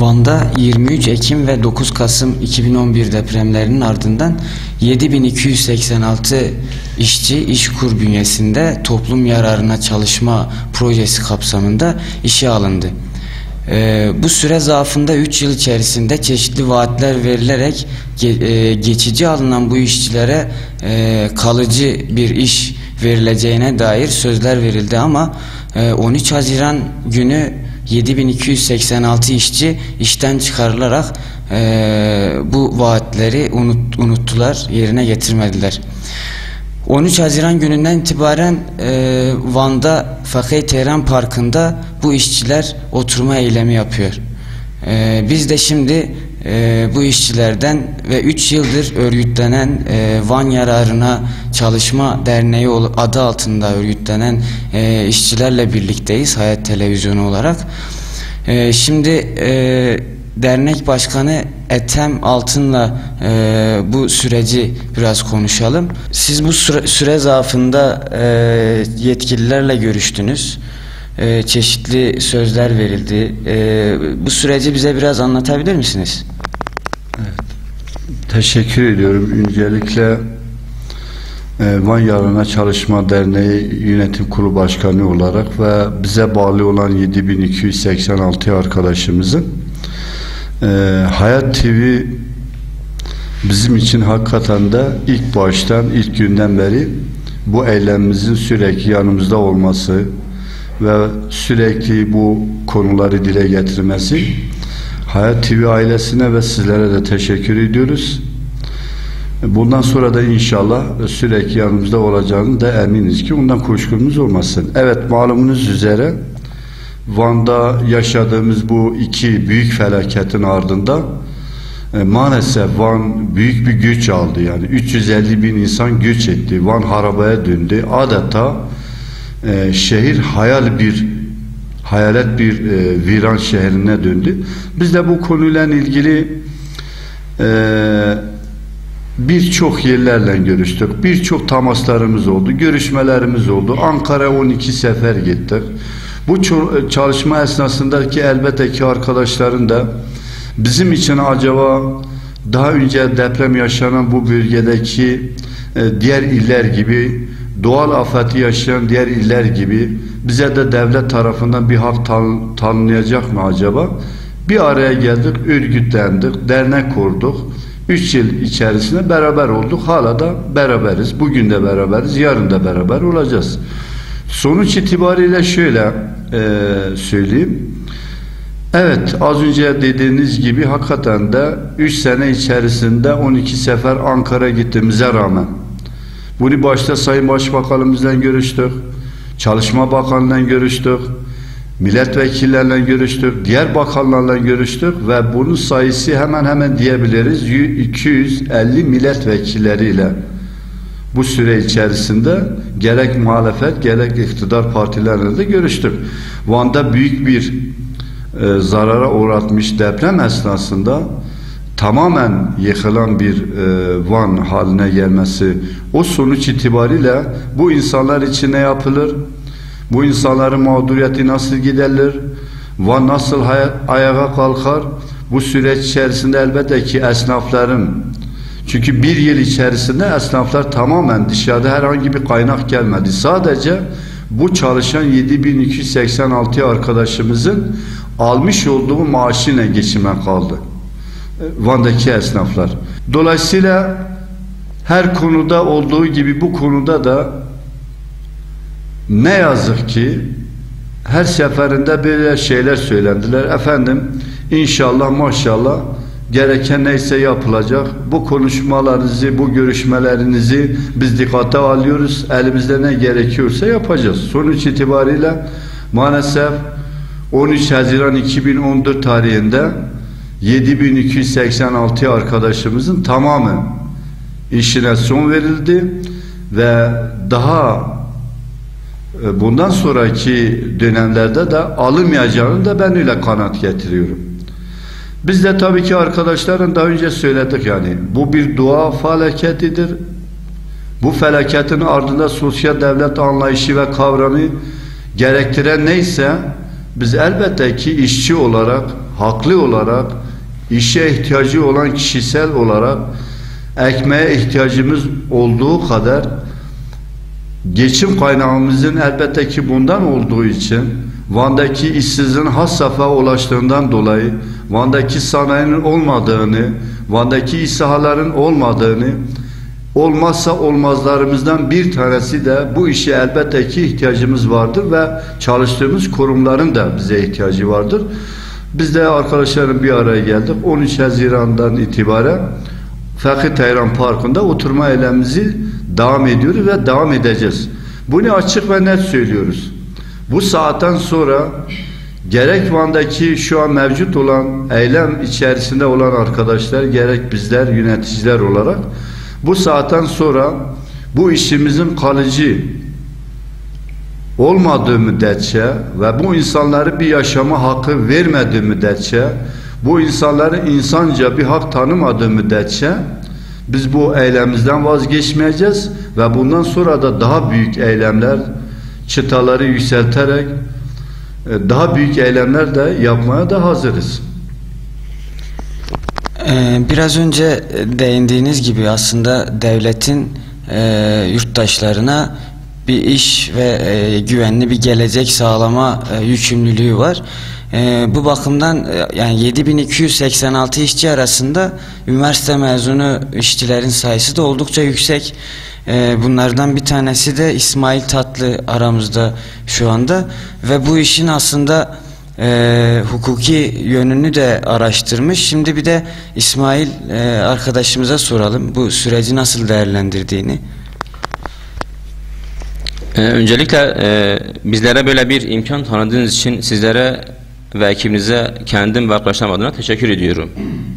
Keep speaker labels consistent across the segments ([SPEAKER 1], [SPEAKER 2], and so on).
[SPEAKER 1] Van'da 23 Ekim ve 9 Kasım 2011 depremlerinin ardından 7286 işçi İşkur bünyesinde toplum yararına çalışma projesi kapsamında işe alındı. Bu süre zarfında 3 yıl içerisinde çeşitli vaatler verilerek geçici alınan bu işçilere kalıcı bir iş verileceğine dair sözler verildi ama 13 Haziran günü 7286 işçi işten çıkarılarak bu vaatleri unuttular, yerine getirmediler. 13 Haziran gününden itibaren Van'da Fakih Tehran Parkı'nda bu işçiler oturma eylemi yapıyor. Biz de şimdi bu işçilerden ve 3 yıldır örgütlenen Van Yararına Çalışma Derneği adı altında örgütlenen işçilerle birlikteyiz Hayat Televizyonu olarak. Şimdi dernek başkanı Ethem Altın'la bu süreci biraz konuşalım. Siz bu süre zarfında yetkililerle görüştünüz. Çeşitli sözler verildi. Bu süreci bize biraz anlatabilir misiniz?
[SPEAKER 2] Evet. Teşekkür ediyorum. Öncelikle Van Yararına Çalışma Derneği Yönetim Kurulu Başkanı olarak ve bize bağlı olan 7286 arkadaşımızın Hayat TV bizim için hakikaten de ilk baştan, ilk günden beri bu eylemimizin sürekli yanımızda olması ve sürekli bu konuları dile getirmesi. Hayat TV ailesine ve sizlere de teşekkür ediyoruz. Bundan sonra da inşallah sürekli yanımızda olacağını da eminiz ki ondan kuşkumuz olmasın. Evet, malumunuz üzere Van'da yaşadığımız bu iki büyük felaketin ardında maalesef Van büyük bir güç aldı. Yani 350 bin insan göç etti. Van harabaya döndü. Adeta şehir hayalet bir viran şehrine döndü. Biz de bu konuyla ilgili birçok yerlerle görüştük. Birçok temaslarımız oldu. Görüşmelerimiz oldu. Ankara 12 sefer gittik. Bu çalışma esnasındaki elbette ki arkadaşların da bizim için acaba daha önce deprem yaşanan bu bölgedeki diğer iller gibi, doğal afeti yaşayan diğer iller gibi bize de devlet tarafından bir hak tanınacak mı acaba? Bir araya geldik, örgütlendik, dernek kurduk. 3 yıl içerisinde beraber olduk. Hala da beraberiz. Bugün de beraberiz. Yarın da beraber olacağız. Sonuç itibariyle şöyle söyleyeyim. Evet, az önce dediğiniz gibi hakikaten de 3 sene içerisinde 12 sefer Ankara gittiğimize rağmen bunu başta Sayın Başbakanımızla görüştük, Çalışma Bakanı'yla görüştük, milletvekillerle görüştük, diğer bakanlarla görüştük ve bunun sayısı hemen hemen diyebiliriz 250 milletvekilleriyle bu süre içerisinde gerek muhalefet gerek iktidar partilerle de görüştük. Van'da büyük bir zarara uğratmış deprem esnasında tamamen yıkılan bir Van haline gelmesi, o sonuç itibariyle bu insanlar için ne yapılır? Bu insanların mağduriyeti nasıl giderilir? Van nasıl ayağa kalkar? Bu süreç içerisinde elbette ki esnafların, çünkü bir yıl içerisinde esnaflar tamamen dışarıda herhangi bir kaynak gelmedi. Sadece bu çalışan 7286 arkadaşımızın almış olduğu maaşıyla geçime kaldı. Van'daki esnaflar. Dolayısıyla her konuda olduğu gibi bu konuda da ne yazık ki her seferinde böyle şeyler söylendiler. Efendim inşallah maşallah gereken neyse yapılacak. Bu konuşmalarınızı, bu görüşmelerinizi biz dikkate alıyoruz. Elimizde ne gerekiyorsa yapacağız. Sonuç itibariyle maalesef 13 Haziran 2014 tarihinde 7286 arkadaşımızın tamamı işine son verildi ve daha bundan sonraki dönemlerde de alınmayacağını da ben öyle kanaat getiriyorum. Biz de tabii ki arkadaşların daha önce söyledik, yani bu bir doğa felaketidir. Bu felaketin ardında sosyal devlet anlayışı ve kavramı gerektiren neyse biz elbette ki işçi olarak, haklı olarak işe ihtiyacı olan kişisel olarak ekmeğe ihtiyacımız olduğu kadar geçim kaynağımızın elbette ki bundan olduğu için Van'daki işsizliğin has safhaya ulaştığından dolayı Van'daki sanayinin olmadığını, Van'daki iş sahaların olmadığını, olmazsa olmazlarımızdan bir tanesi de bu işe elbette ki ihtiyacımız vardır ve çalıştığımız kurumların da bize ihtiyacı vardır. Biz de arkadaşlarım bir araya geldik. 13 Haziran'dan itibaren Fakir Teyran Parkı'nda oturma eylemimizi devam ediyoruz ve devam edeceğiz. Bunu açık ve net söylüyoruz. Bu saatten sonra gerek Van'daki şu an mevcut olan eylem içerisinde olan arkadaşlar, gerek bizler yöneticiler olarak bu saatten sonra bu işimizin kalıcı olmadığı müddetçe ve bu insanları bir yaşama hakkı vermediği müddetçe, bu insanları insanca bir hak tanımadığı müddetçe biz bu eylemimizden vazgeçmeyeceğiz ve bundan sonra da daha büyük eylemler, çıtaları yükselterek daha büyük eylemler de yapmaya da hazırız.
[SPEAKER 1] Biraz önce değindiğiniz gibi aslında devletin yurttaşlarına bir iş ve güvenli bir gelecek sağlama yükümlülüğü var. Bu bakımdan yani 7286 işçi arasında üniversite mezunu işçilerin sayısı da oldukça yüksek. Bunlardan bir tanesi de İsmail Tatlı aramızda şu anda ve bu işin aslında hukuki yönünü de araştırmış. Şimdi bir de İsmail arkadaşımıza soralım bu süreci nasıl değerlendirdiğini.
[SPEAKER 3] Öncelikle bizlere böyle bir imkan tanıdığınız için sizlere ve ekibinize kendim ve arkadaşlarım adına teşekkür ediyorum.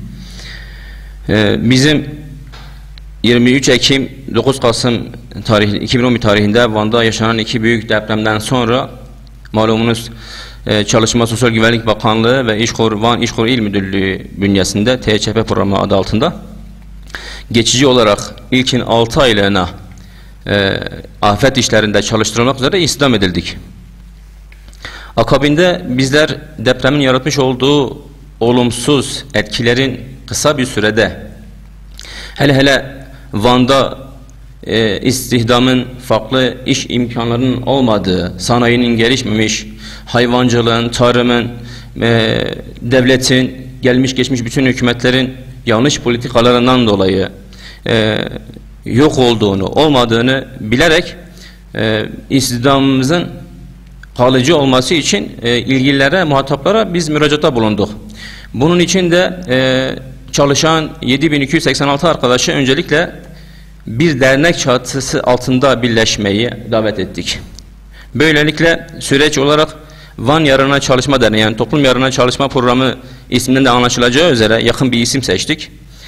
[SPEAKER 3] Bizim 23 Ekim 9 Kasım 2011 tarihinde Van'da yaşanan iki büyük depremden sonra malumunuz Çalışma Sosyal Güvenlik Bakanlığı ve Van İşkur İl Müdürlüğü bünyesinde TÇP programı adı altında geçici olarak ilkin 6 aylığına afet işlerinde çalıştırılmak üzere istihdam edildik. Akabinde bizler depremin yaratmış olduğu olumsuz etkilerin kısa bir sürede hele Van'da istihdamın farklı iş imkanlarının olmadığı, sanayinin gelişmemiş, hayvancılığın, tarımın, devletin, gelmiş geçmiş bütün hükümetlerin yanlış politikalarından dolayı yok olduğunu, olmadığını bilerek istihdamımızın kalıcı olması için ilgililere, muhataplara biz müracaatta bulunduk. Bunun için de çalışan 7286 arkadaşı öncelikle bir dernek çatısı altında birleşmeyi davet ettik. Böylelikle süreç olarak Van Yarına Çalışma Derneği, yani Toplum Yarına Çalışma Programı isminden de anlaşılacağı üzere yakın bir isim seçtik.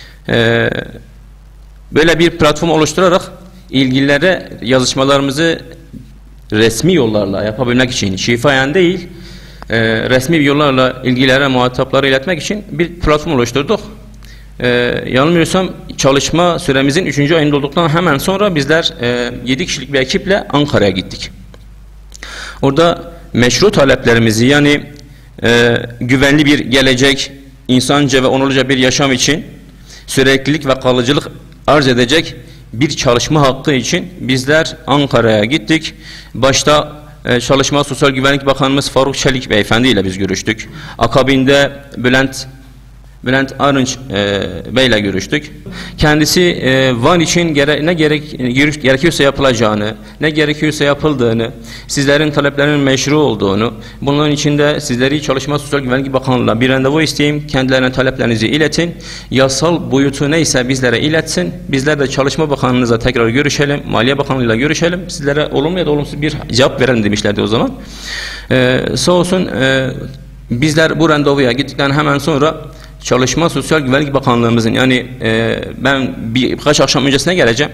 [SPEAKER 3] Böyle bir platform oluşturarak ilgililere yazışmalarımızı resmi yollarla yapabilmek için, şifayen değil, resmi yollarla ilgililere, muhatapları iletmek için bir platform oluşturduk. Yanılmıyorsam çalışma süremizin 3. ayında olduktan hemen sonra bizler 7 kişilik bir ekiple Ankara'ya gittik. Orada meşru taleplerimizi, yani güvenli bir gelecek, insanca ve onurluca bir yaşam için süreklilik ve kalıcılık arz edecek bir çalışma hakkı için bizler Ankara'ya gittik. Başta Çalışma Sosyal Güvenlik Bakanımız Faruk Çelik Beyefendi ile biz görüştük. Akabinde Bülent Arınç Bey ile görüştük. Kendisi Van için ne gerekiyorsa yapılacağını, ne gerekiyorsa yapıldığını, sizlerin taleplerinin meşru olduğunu, bunların içinde sizleri Çalışma Sosyal Güvenlik Bakanlığı'na bir randevu isteyeyim, kendilerine taleplerinizi iletin, yasal boyutu neyse bizlere iletsin, bizler de Çalışma Bakanlığı'nıza tekrar görüşelim, Maliye Bakanlığı'yla görüşelim, sizlere olumlu ya da olumsuz bir cevap verelim demişlerdi o zaman. Sağ olsun bizler bu randevuya gittikten hemen sonra Çalışma Sosyal Güvenlik Bakanlığımızın, yani ben birkaç akşam öncesine geleceğim.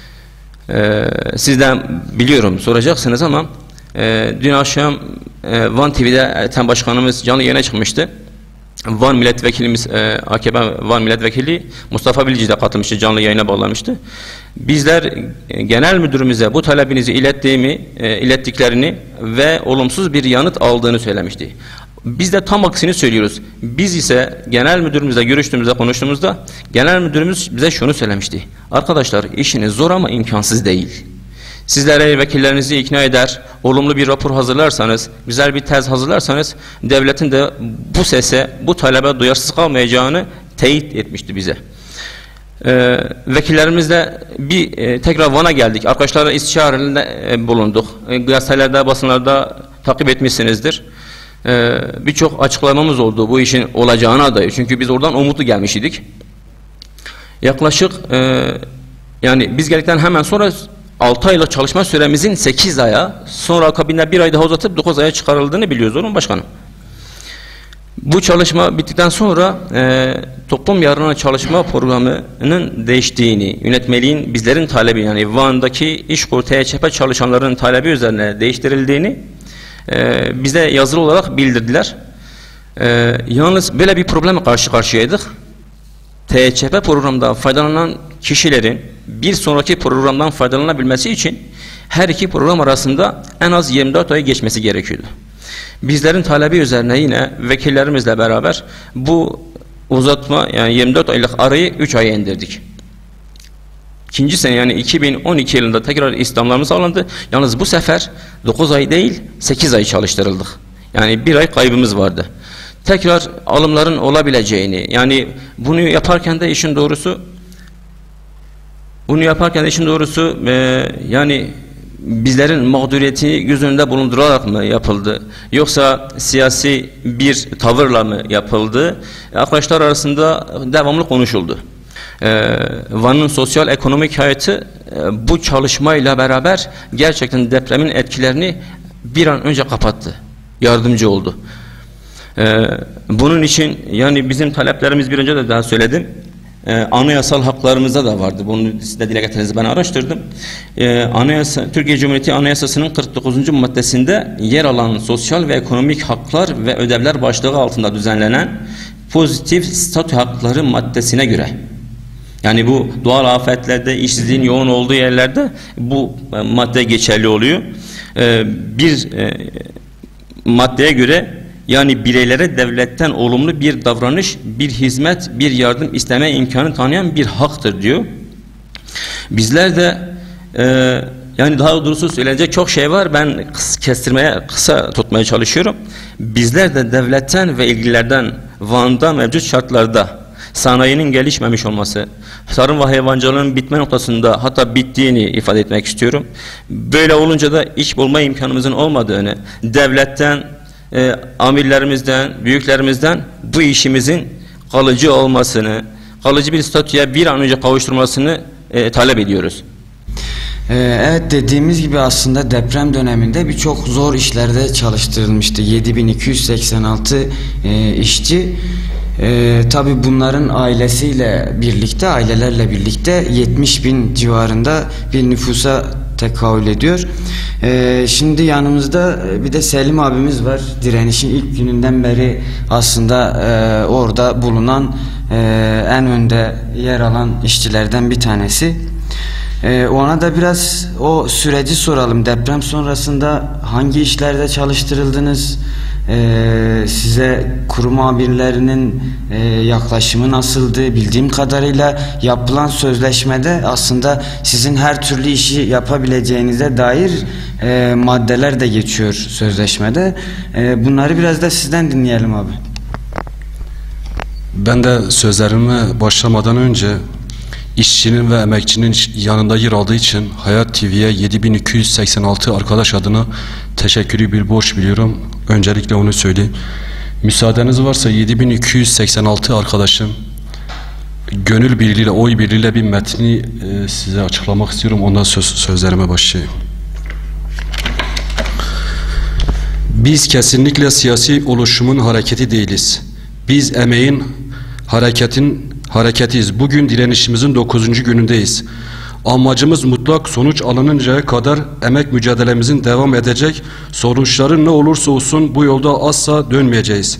[SPEAKER 3] Sizden biliyorum soracaksınız ama dün akşam Van TV'de Ertem Başkanımız canlı yayına çıkmıştı. Van Milletvekilimiz, AKP Van Milletvekili Mustafa Bilci de katılmıştı, canlı yayına bağlamıştı. Bizler genel müdürümüze bu talebinizi ilettiklerini ve olumsuz bir yanıt aldığını söylemişti. Biz de tam aksini söylüyoruz. Biz ise genel müdürümüzle görüştüğümüzde, konuştuğumuzda genel müdürümüz bize şunu söylemişti. Arkadaşlar, işiniz zor ama imkansız değil. Sizlere vekillerinizi ikna eder, olumlu bir rapor hazırlarsanız, güzel bir tez hazırlarsanız, devletin de bu sese, bu talebe duyarsız kalmayacağını teyit etmişti bize. Vekillerimizle tekrar Van'a geldik. Arkadaşlarla istişarelerde bulunduk. Gazetelerde, basınlarda takip etmişsinizdir. Birçok açıklamamız oldu bu işin olacağına dair. Çünkü biz oradan umutlu gelmiştik. Yaklaşık yani biz geldikten hemen sonra 6 aylık çalışma süremizin 8 aya, sonra akabinde 1 ay daha uzatıp 9 aya çıkarıldığını biliyoruz onun başkanım. Bu çalışma bittikten sonra toplum yararına çalışma programının değiştiğini, yönetmeliğin bizlerin talebi, yani Van'daki İşkur TÇP çalışanların talebi üzerine değiştirildiğini bize yazılı olarak bildirdiler. Yalnız böyle bir problemle karşı karşıyaydık. TÇP programından faydalanan kişilerin bir sonraki programdan faydalanabilmesi için her iki program arasında en az 24 ay geçmesi gerekiyordu. Bizlerin talebi üzerine yine vekillerimizle beraber bu uzatma, yani 24 aylık arayı 3 aya indirdik. İkinci sene, yani 2012 yılında tekrar istihdamlarımız sağlandı. Yalnız bu sefer 9 ay değil 8 ay çalıştırıldık. Yani 1 ay kaybımız vardı. Tekrar alımların olabileceğini, yani bunu yaparken de işin doğrusu yani bizlerin mağduriyeti göz önünde bulundurarak mı yapıldı, yoksa siyasi bir tavırla mı yapıldı? Arkadaşlar arasında devamlı konuşuldu. Van'ın sosyal ekonomik hayatı bu çalışmayla beraber gerçekten depremin etkilerini bir an önce kapattı, yardımcı oldu. Bunun için yani bizim taleplerimiz, bir önce de daha söyledim, anayasal haklarımızda da vardı. Bunu siz de dile getirdiniz, ben araştırdım. Türkiye Cumhuriyeti Anayasası'nın 49. maddesinde yer alan sosyal ve ekonomik haklar ve ödevler başlığı altında düzenlenen pozitif statü hakları maddesine göre, yani bu doğal afetlerde, işsizliğin yoğun olduğu yerlerde bu madde geçerli oluyor. Bir maddeye göre, yani bireylere devletten olumlu bir davranış, bir hizmet, bir yardım isteme imkanı tanıyan bir haktır diyor. Bizler de yani daha doğrusu söylenecek çok şey var, ben kısa tutmaya çalışıyorum. Bizler de devletten ve ilgililerden Van'da mevcut şartlarda sanayinin gelişmemiş olması, tarım ve hayvancılığın bitme noktasında, hatta bittiğini ifade etmek istiyorum. Böyle olunca da iş bulma imkanımızın olmadığını, devletten, amirlerimizden, büyüklerimizden bu işimizin kalıcı olmasını, kalıcı bir statüye bir an önce kavuşturmasını talep ediyoruz.
[SPEAKER 1] Evet, dediğimiz gibi aslında deprem döneminde birçok zor işlerde çalıştırılmıştı. 7286 işçi. Tabi bunların ailelerle birlikte 70.000 civarında bir nüfusa tekabül ediyor. Şimdi yanımızda bir de Selim abimiz var. Direnişin ilk gününden beri aslında orada bulunan, en önde yer alan işçilerden bir tanesi. Ona da biraz o süreci soralım. Deprem sonrasında hangi işlerde çalıştırıldınız? Size kurum amirlerinin yaklaşımı nasıldı? Bildiğim kadarıyla yapılan sözleşmede aslında sizin her türlü işi yapabileceğinize dair maddeler de geçiyor sözleşmede. Bunları biraz da sizden dinleyelim abi.
[SPEAKER 4] Ben de sözlerime başlamadan önce işçinin ve emekçinin yanında yer aldığı için Hayat TV'ye 7286 arkadaş adına teşekkürü bir borç biliyorum. Öncelikle onu söyleyeyim. Müsaadeniz varsa 7286 arkadaşım gönül birliğiyle, oy birliğiyle bir metni size açıklamak istiyorum. Ondan sözlerime başlayayım. Biz kesinlikle siyasi oluşumun hareketi değiliz. Biz emeğin, hareketiyiz. Bugün direnişimizin 9. günündeyiz. Amacımız mutlak sonuç alınıncaya kadar emek mücadelemizin devam edecek. Sonuçların ne olursa olsun bu yolda asla dönmeyeceğiz.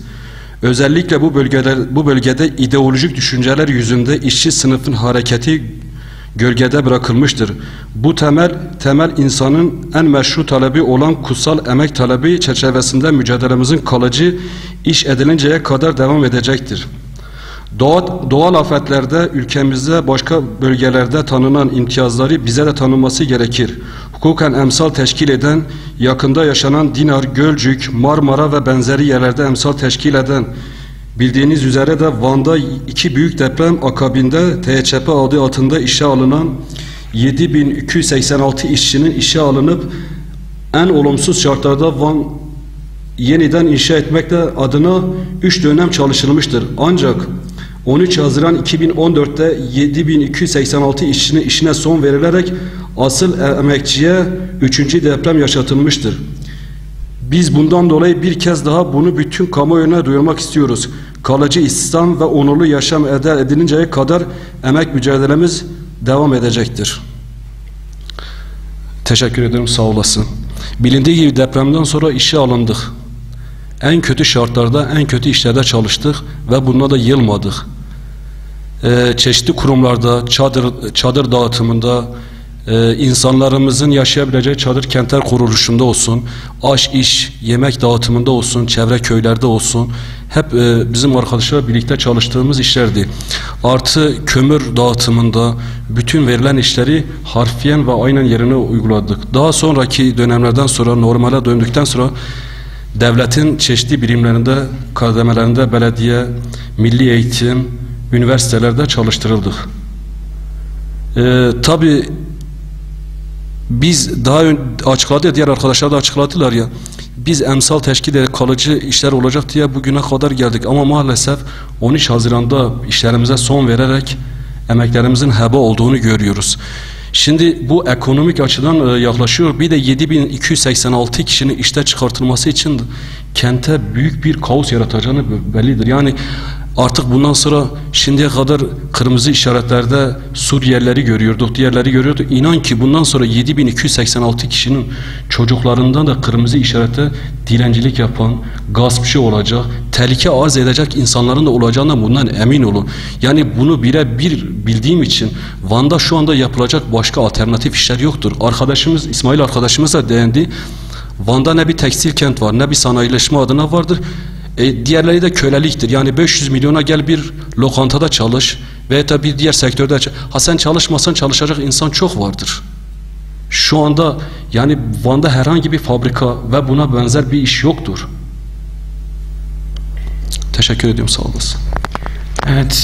[SPEAKER 4] Özellikle bu bölgede ideolojik düşünceler yüzünde işçi sınıfın hareketi gölgede bırakılmıştır. Bu temel insanın en meşru talebi olan kutsal emek talebi çerçevesinde mücadelemizin kalıcı iş edilinceye kadar devam edecektir. Doğal afetlerde ülkemizde başka bölgelerde tanınan imtiyazları bize de tanınması gerekir. Hukuken emsal teşkil eden, yakında yaşanan Dinar, Gölcük, Marmara ve benzeri yerlerde emsal teşkil eden, bildiğiniz üzere de Van'da 2 büyük deprem akabinde THÇP adı altında işe alınan 7286 işçinin işe alınıp en olumsuz şartlarda Van yeniden inşa etmekle adına 3 dönem çalışılmıştır. Ancak 13 Haziran 2014'te 7286 işçinin işine son verilerek asıl emekçiye 3. deprem yaşatılmıştır. Biz bundan dolayı bir kez daha bunu bütün kamuoyuna duyurmak istiyoruz. Kalıcı istihdam ve onurlu yaşam elde edilinceye kadar emek mücadelemiz devam edecektir. Teşekkür ederim, sağ olasın. Bilindiği gibi depremden sonra işe alındık. En kötü şartlarda, en kötü işlerde çalıştık ve bununla da yılmadık. Çeşitli kurumlarda, çadır dağıtımında, insanlarımızın yaşayabileceği çadır kentler kuruluşunda olsun, aş, iş, yemek dağıtımında olsun, çevre köylerde olsun, hep bizim arkadaşlarla birlikte çalıştığımız işlerdi. Artı kömür dağıtımında bütün verilen işleri harfiyen ve aynen yerine uyguladık. Daha sonraki dönemlerden sonra, normale döndükten sonra devletin çeşitli birimlerinde, kademelerinde belediye, milli eğitim, üniversitelerde çalıştırıldık. Tabii biz daha açıkladı ya, diğer arkadaşlar da açıkladılar ya, biz emsal teşkil kalıcı işler olacak diye bugüne kadar geldik ama maalesef 13 Haziran'da işlerimize son vererek emeklerimizin heba olduğunu görüyoruz. Şimdi bu ekonomik açıdan yaklaşıyor. Bir de 7286 kişinin işte çıkartılması için kente büyük bir kaos yaratacağını bellidir. Yani artık bundan sonra şimdiye kadar kırmızı işaretlerde Suriyelileri görüyorduk, diğerleri görüyorduk. İnan ki bundan sonra 7286 kişinin çocuklarından da kırmızı işarete dilencilik yapan, gaspçı olacak, tehlike arz edecek insanların da olacağından bundan emin olun. Yani bunu birebir bildiğim için Van'da şu anda yapılacak başka alternatif işler yoktur. Arkadaşımız, İsmail arkadaşımız da değindi. Van'da ne bir tekstil kent var, ne bir sanayileşme adına vardır. Diğerleri de köleliktir. Yani 500 milyona gel bir lokantada çalış veya da bir diğer sektörde sen çalışmasan çalışacak insan çok vardır. Şu anda yani Van'da herhangi bir fabrika ve buna benzer bir iş yoktur. Teşekkür ediyorum, sağ olasın.
[SPEAKER 1] Evet.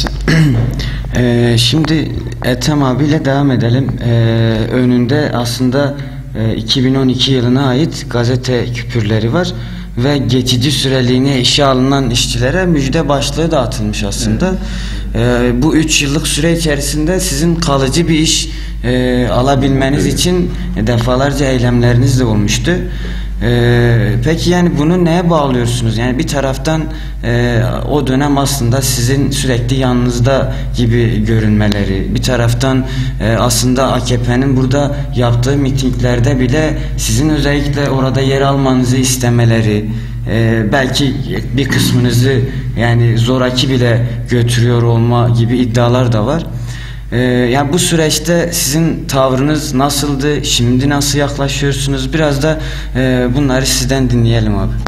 [SPEAKER 1] Şimdi Ethem abiyle devam edelim. Önünde aslında 2012 yılına ait gazete küpürleri var ve geçici süreliğine işe alınan işçilere müjde başlığı dağıtılmış aslında. Bu 3 yıllık süre içerisinde sizin kalıcı bir iş alabilmeniz için defalarca eylemleriniz de olmuştu. Peki yani bunu neye bağlıyorsunuz? Yani bir taraftan o dönem aslında sizin sürekli yanınızda gibi görünmeleri, bir taraftan aslında AKP'nin burada yaptığı mitinglerde bile sizin özellikle orada yer almanızı istemeleri, belki bir kısmınızı yani zoraki bile götürüyor olma gibi iddialar da var. Yani bu süreçte sizin tavrınız nasıldı? Şimdi nasıl yaklaşıyorsunuz? Biraz da bunları sizden dinleyelim abi.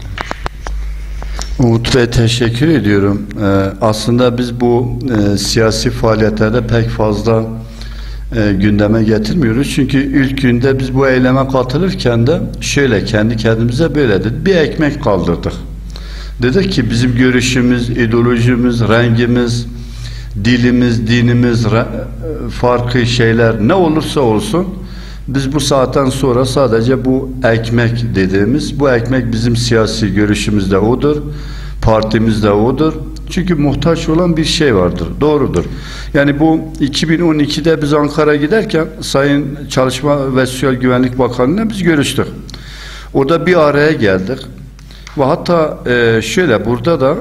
[SPEAKER 2] Umut Bey, teşekkür ediyorum. Aslında biz bu siyasi faaliyetlerde pek fazla gündeme getirmiyoruz. Çünkü ilk günde biz bu eyleme katılırken de şöyle kendi kendimize böyle dedik. Bir ekmek kaldırdık. Dedik ki bizim görüşümüz, ideolojimiz, rengimiz, dilimiz, dinimiz, farklı şeyler ne olursa olsun biz bu saatten sonra sadece bu ekmek dediğimiz, bu ekmek bizim siyasi görüşümüzde odur, partimizde odur. Çünkü muhtaç olan bir şey vardır. Doğrudur. Yani bu 2012'de biz Ankara'ya giderken Sayın Çalışma ve Sosyal Güvenlik Bakanı'yla biz görüştük. Orada bir araya geldik. Ve hatta şöyle burada da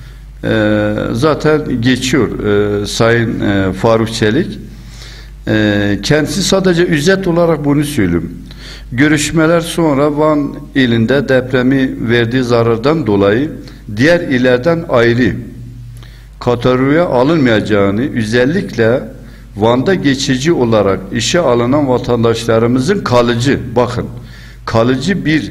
[SPEAKER 2] zaten geçiyor Sayın Faruk Çelik. Kendisi sadece ücret olarak bunu söylüyorum. Görüşmeler sonra Van ilinde depremi verdiği zarardan dolayı diğer illerden ayrı kategoriye alınmayacağını, özellikle Van'da geçici olarak işe alınan vatandaşlarımızın kalıcı bir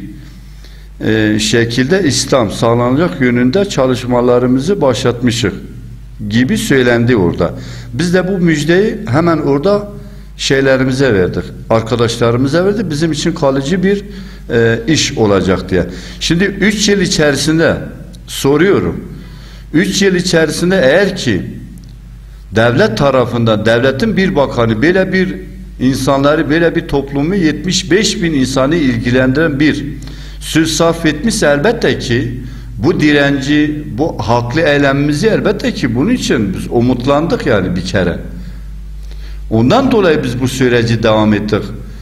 [SPEAKER 2] şekilde İslam sağlanacak yönünde çalışmalarımızı başlatmışız gibi söylendi orada. Biz de bu müjdeyi hemen orada şeylerimize verdik, arkadaşlarımıza verdik. Bizim için kalıcı bir iş olacak diye. Şimdi 3 yıl içerisinde soruyorum. 3 yıl içerisinde eğer ki devlet tarafından, devletin bir bakanı böyle bir insanları, böyle bir toplumu 75 bin insanı ilgilendiren bir söz sarf etmişse elbette ki bu direnci, bu haklı eylemimizi elbette ki bunun için biz umutlandık yani bir kere. Ondan dolayı biz bu süreci devam ettik.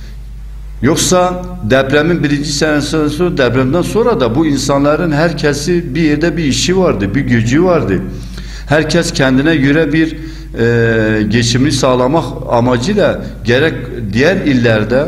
[SPEAKER 2] Yoksa depremin 1. senesinden sonra, depremden sonra da bu insanların herkesi bir yerde bir işi vardı, bir gücü vardı. Herkes kendine göre bir geçimini sağlamak amacıyla gerek diğer illerde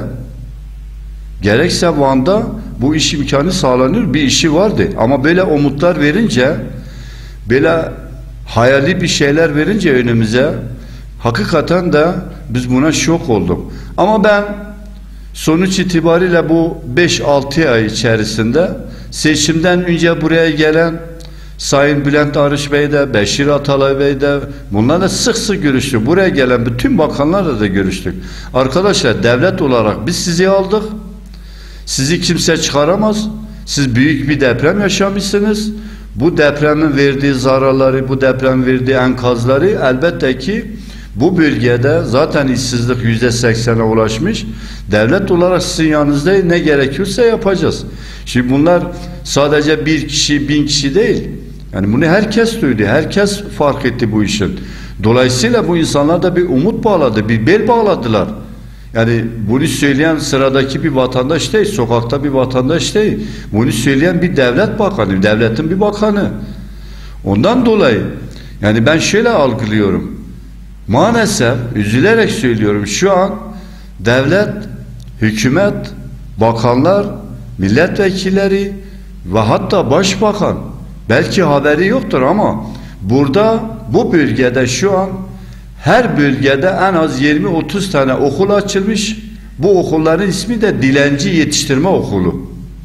[SPEAKER 2] gerekse Van'da bu iş imkanı sağlanır bir işi vardı. Ama böyle umutlar verince, böyle hayali bir şeyler verince önümüze hakikaten de biz buna şok olduk. Ama ben sonuç itibariyle bu 5-6 ay içerisinde seçimden önce buraya gelen Sayın Bülent Arınç Bey de, Beşir Atalay Bey de bunlarla sık sık görüştük. Buraya gelen bütün bakanlarla da görüştük. Arkadaşlar devlet olarak biz sizi aldık. Sizi kimse çıkaramaz. Siz büyük bir deprem yaşamışsınız. Bu depremin verdiği zararları, bu depremin verdiği enkazları elbette ki bu bölgede zaten işsizlik %80'e ulaşmış. Devlet olarak sizin yanınızda ne gerekiyorsa yapacağız. Şimdi bunlar sadece bir kişi, 1000 kişi değil. Yani bunu herkes duydu, herkes fark etti bu işin. Dolayısıyla bu insanlar da bir umut bağladı, bir bel bağladılar. Yani bunu söyleyen sıradaki bir vatandaş değil, sokakta bir vatandaş değil. Bunu söyleyen bir devlet bakanı, devletin bir bakanı. Ondan dolayı yani ben şöyle algılıyorum. Maalesef üzülerek söylüyorum, şu an devlet, hükümet, bakanlar, milletvekilleri ve hatta başbakan belki haberi yoktur ama burada bu bölgede şu an her bölgede en az 20-30 tane okul açılmış. Bu okulların ismi de dilenci yetiştirme okulu.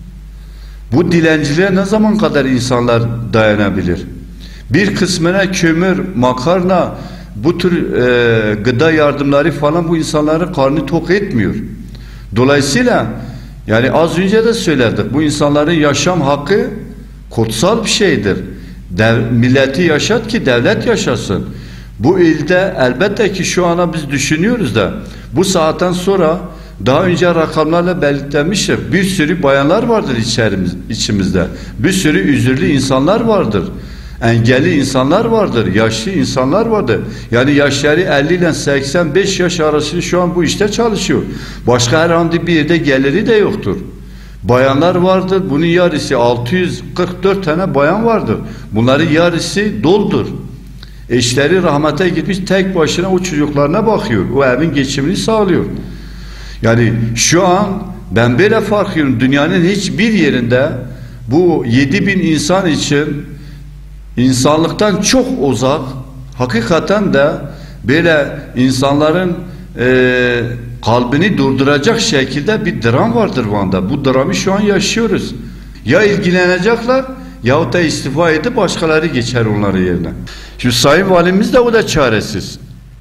[SPEAKER 2] Bu dilenciliğe ne zaman kadar insanlar dayanabilir? Bir kısmına kömür, makarna, bu tür gıda yardımları falan bu insanların karnı tok etmiyor. Dolayısıyla yani az önce de söyledik, bu insanların yaşam hakkı kutsal bir şeydir. Milleti yaşat ki devlet yaşasın. Bu ilde elbette ki şu ana biz düşünüyoruz da bu saatten sonra daha önce rakamlarla belirtmiştik. Bir sürü bayanlar vardır içimizde. Bir sürü üzürlü insanlar vardır. Engelli insanlar vardır. Yaşlı insanlar vardır. Yani yaşları 50 ile 85 yaş arası şu an bu işte çalışıyor. Başka herhangi bir yerde geliri de yoktur. Bayanlar vardır. Bunun yarısı 644 tane bayan vardır. Bunların yarısı doldur. Eşleri rahmete gitmiş, tek başına o çocuklarına bakıyor. O evin geçimini sağlıyor. Yani şu an ben böyle fark ediyorum. Dünyanın hiçbir yerinde bu 7000 insan için insanlıktan çok uzak, hakikaten de böyle insanların kalbini durduracak şekilde bir dram vardır Van'da. Bu dramı şu an yaşıyoruz. Ya ilgilenecekler yahut da istifa edip başkaları geçer onların yerine. Şu Sayın Valimiz de o da çaresiz.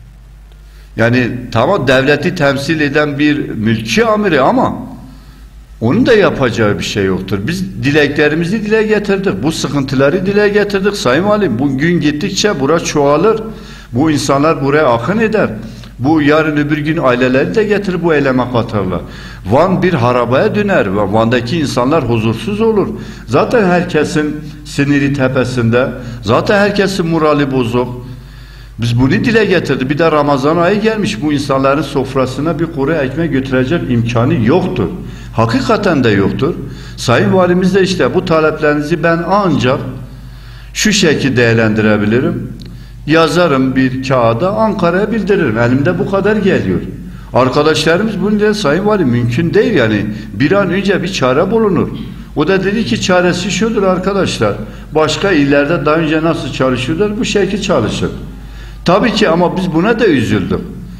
[SPEAKER 2] Yani tamam devleti temsil eden bir mülki amiri ama onun da yapacağı bir şey yoktur. Biz dileklerimizi dile getirdik. Bu sıkıntıları dile getirdik. Sayın Valim, bu gün gittikçe bura çoğalır. Bu insanlar buraya akın eder. Bu yarın öbür gün aileleri de getirir bu eyleme katarlar. Van bir harabaya döner ve Van'daki insanlar huzursuz olur. Zaten herkesin siniri tepesinde. Zaten herkesin morali bozuk. Biz bunu dile getirdik. Bir de Ramazan ayı gelmiş. Bu insanların sofrasına bir kuru ekmek götürecek imkanı yoktur. Hakikaten de yoktur. Sayın Valimiz de işte bu taleplerinizi ben ancak şu şekilde değerlendirebilirim. Yazarım bir kağıda, Ankara'ya bildiririm. Elimde bu kadar geliyor. Arkadaşlarımız bunu diye Sayın Vali mümkün değil yani. Bir an önce bir çare bulunur. O da dedi ki çaresi şudur arkadaşlar. Başka illerde daha önce nasıl çalışıyorlar bu şekilde çalışır. Tabii ki ama biz buna da üzüldük.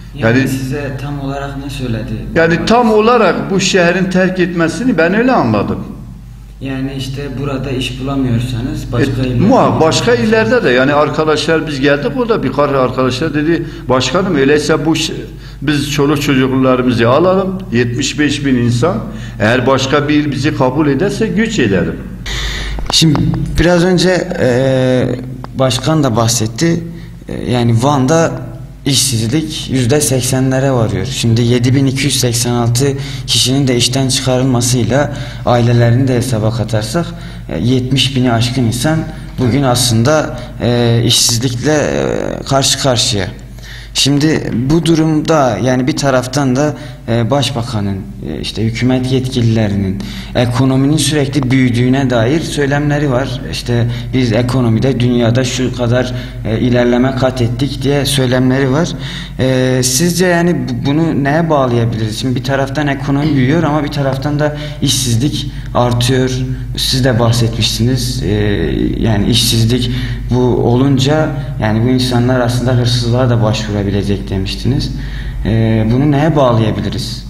[SPEAKER 1] Yani size tam olarak ne söyledi?
[SPEAKER 2] Yani tam olarak bu şehrin terk etmesini ben öyle anladım.
[SPEAKER 1] Yani işte burada iş bulamıyorsanız
[SPEAKER 2] başka illerde de, yani arkadaşlar biz geldik, orada birkaç arkadaşlar dedi, başkanım öyleyse biz çoluk çocuklarımızı alalım, 75 bin insan, eğer başka bir il bizi kabul ederse güç edelim.
[SPEAKER 1] Şimdi biraz önce başkan da bahsetti, yani Van'da İşsizlik %80'lere varıyor. Şimdi 7286 kişinin de işten çıkarılmasıyla ailelerini de hesaba katarsak 70 bini aşkın insan bugün aslında işsizlikle karşı karşıya. Şimdi bu durumda yani bir taraftan da başbakanın, işte hükümet yetkililerinin ekonominin sürekli büyüdüğüne dair söylemleri var. İşte biz ekonomide dünyada şu kadar ilerleme kat ettik diye söylemleri var. Sizce yani bunu neye bağlayabiliriz? Şimdi bir taraftan ekonomi büyüyor ama bir taraftan da işsizlik artıyor. Siz de bahsetmişsiniz. Yani işsizlik bu olunca yani bu insanlar aslında hırsızlığa da başvurabilecek demiştiniz. Bunu neye bağlayabiliriz?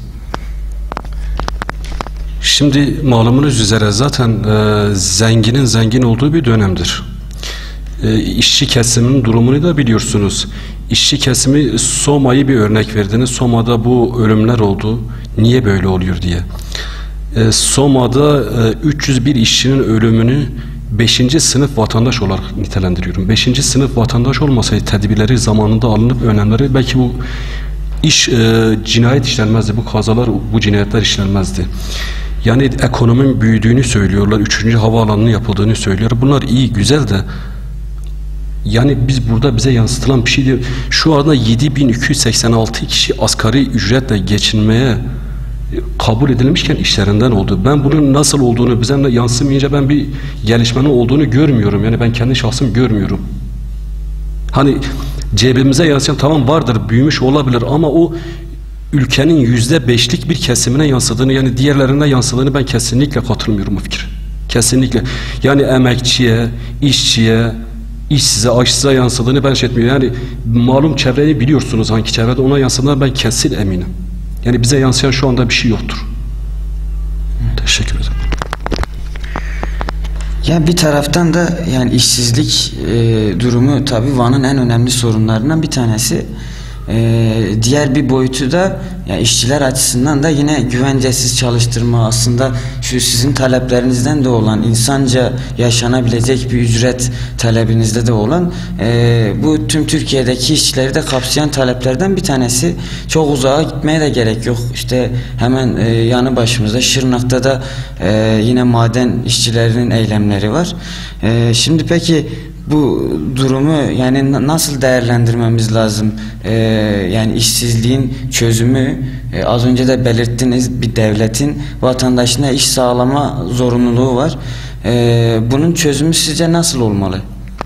[SPEAKER 4] Şimdi malumunuz üzere zaten zenginin zengin olduğu bir dönemdir. İşçi kesiminin durumunu da biliyorsunuz. İşçi kesimi Soma'yı bir örnek verdiniz. Soma'da bu ölümler oldu. Niye böyle oluyor diye. Soma'da 301 işçinin ölümünü 5. sınıf vatandaş olarak nitelendiriyorum. 5. sınıf vatandaş olmasaydı tedbirleri zamanında alınıp önlemleri belki bu cinayet işlenmezdi. Bu kazalar, bu cinayetler işlenmezdi. Yani ekonominin büyüdüğünü söylüyorlar. 3. havaalanının yapıldığını söylüyor. Bunlar iyi, güzel de yani biz burada bize yansıtılan bir şey değil. Şu anda 7286 kişi asgari ücretle geçinmeye kabul edilmişken işlerinden oldu. Ben bunun nasıl olduğunu, bize yansımayınca ben bir gelişmenin olduğunu görmüyorum. Yani ben kendi şahsım görmüyorum. Hani cebimize yansıyan tamam vardır, büyümüş olabilir ama o ülkenin %5'lik bir kesimine yansıdığını, yani diğerlerine yansıdığını ben kesinlikle katılmıyorum bu fikir. Kesinlikle. Yani emekçiye, işçiye, işsize, aşsıza yansıdığını ben şey etmiyorum. Yani malum çevreyi biliyorsunuz, hangi çevrede ona yansıdığına ben kesin eminim. Yani bize yansıyan şu anda bir şey yoktur. Teşekkür ederim.
[SPEAKER 1] Ya bir taraftan da yani işsizlik durumu tabii Van'ın en önemli sorunlarından bir tanesi. Diğer bir boyutu da yani işçiler açısından da yine güvencesiz çalıştırma, aslında şu sizin taleplerinizden de olan insanca yaşanabilecek bir ücret talebinizde de olan bu tüm Türkiye'deki işçileri de kapsayan taleplerden bir tanesi. Çok uzağa gitmeye de gerek yok. İşte hemen yanı başımızda Şırnak'ta da yine maden işçilerinin eylemleri var. Şimdi peki bu durumu yani nasıl değerlendirmemiz lazım? Yani işsizliğin çözümü az önce de belirttiniz, bir devletin vatandaşına iş sağlama zorunluluğu var. Bunun çözümü sizce nasıl olmalı?